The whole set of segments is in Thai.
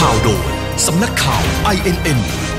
ข่าวโดยสำนักข่าว INN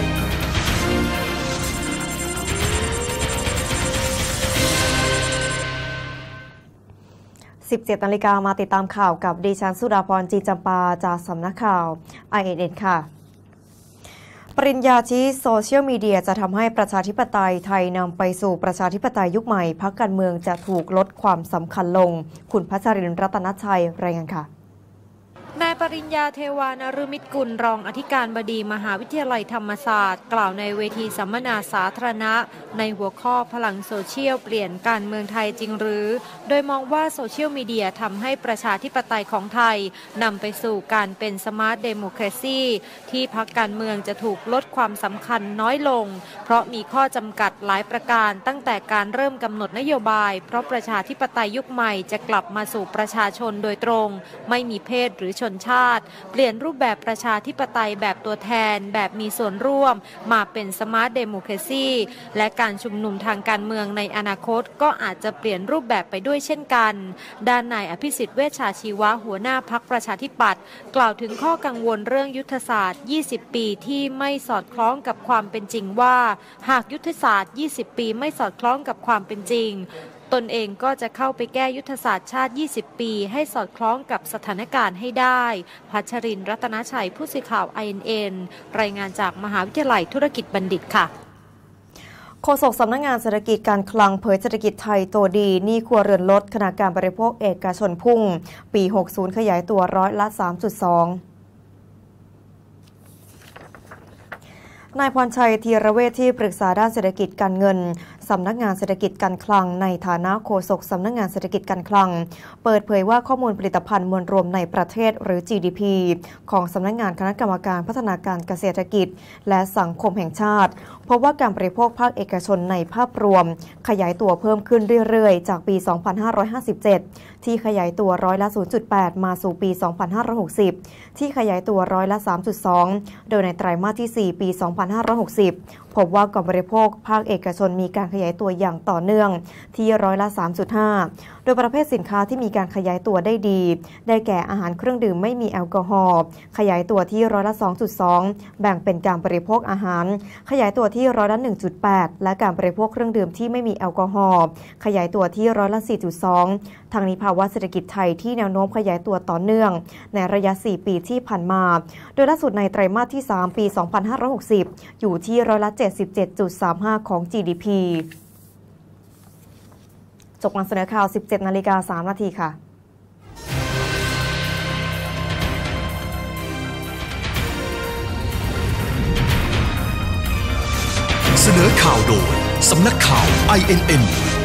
17 นาฬิกามาติดตามข่าวกับดิฉันสุดาพร จีจำปาจากสำนักข่าว INN ค่ะปริญญาชี้โซเชียลมีเดียจะทำให้ประชาธิปไตยไทยนำไปสู่ประชาธิปไตยยุคใหม่พรรคการเมืองจะถูกลดความสำคัญลงคุณพัชรินทร์ รัตนชัยรายงานค่ะนายปริญญาเทวานฤมิตกุลรองอธิการบดีมหาวิทยาลัยธรรมศาสตร์กล่าวในเวทีสัมมนาสาธารณะในหัวข้อพลังโซเชียลเปลี่ยนการเมืองไทยจริงหรือโดยมองว่าโซเชียลมีเดียทำให้ประชาธิปไตยของไทยนำไปสู่การเป็นสมาร์ทเดโมแครซีที่พรรคการเมืองจะถูกลดความสำคัญน้อยลงเพราะมีข้อจำกัดหลายประการตั้งแต่การเริ่มกำหนดนโยบายเพราะประชาธิปไตยยุคใหม่จะกลับมาสู่ประชาชนโดยตรงไม่มีเพศหรือชนชาติเปลี่ยนรูปแบบประชาธิปไตยแบบตัวแทนแบบมีส่วนร่วมมาเป็นสมาร์ทเดโมแครซีและการชุมนุมทางการเมืองในอนาคตก็อาจจะเปลี่ยนรูปแบบไปด้วยเช่นกันด้านนายอภิสิทธิ์เวชชาชีวะหัวหน้าพรรคประชาธิปัตย์กล่าวถึงข้อกังวลเรื่องยุทธศาสตร์20 ปีที่ไม่สอดคล้องกับความเป็นจริงว่าหากยุทธศาสตร์20 ปีไม่สอดคล้องกับความเป็นจริงตนเองก็จะเข้าไปแก้ยุทธศาสตร์ชาติ20 ปีให้สอดคล้องกับสถานการณ์ให้ได้พัชรินทร์ รัตนชัยผู้สื่อข่าว INN รายงานจากมหาวิทยาลัยธุรกิจบัณฑิตค่ะโฆษกสำนักงานเศรษฐกิจการคลังเผยเศรษฐกิจไทยโตดีหนี้ครัวเรือนลดขณะการบริโภคเอกชนพุ่งปี 60 ขยายตัว3.2%นายพรชัย ธีรเวชที่ปรึกษาด้านเศรษฐกิจการเงินสำนักงานเศรษฐกิจการคลังในฐานะโฆษกสำนักงานเศรษฐกิจการคลังเปิดเผยว่าข้อมูลผลิตภัณฑ์มวลรวมในประเทศหรือ GDP ของสำนักงานคณะกรรมการพัฒนาการเกษตรกิจและสังคมแห่งชาติพบว่าการบริโภคภาคเอกชนในภาพรวมขยายตัวเพิ่มขึ้นเรื่อยๆจากปี 2557 ที่ขยายตัว0.8%มาสู่ปี 2560 ที่ขยายตัว3.2%โดยในไตรมาสที่ 4 ปี 2560 พบว่าการบริโภคภาคเอกชนมีการขยายตัวอย่างต่อเนื่องที่3.5%โดยประเภทสินค้าที่มีการขยายตัวได้ดีได้แก่อาหารเครื่องดื่มไม่มีแอลกอฮอล์ขยายตัวที่2.2%แบ่งเป็นการบริโภคอาหารขยายตัวที่1.8%และการบริโภคเครื่องดื่มที่ไม่มีแอลกอฮอล์ขยายตัวที่4.2%ทางนี้ภาวะเศรษฐกิจไทยที่แนวโน้มขยายตัวต่อเนื่องในระยะ 4 ปีที่ผ่านมาโดยล่าสุดในไตรมาสที่ 3 ปี 2560 อยู่ที่77.35% ของ GDP จบการเสนอข่าว 17 นาฬิกา 3 นาทีค่ะเสนอข่าวโดยสำนักข่าว INN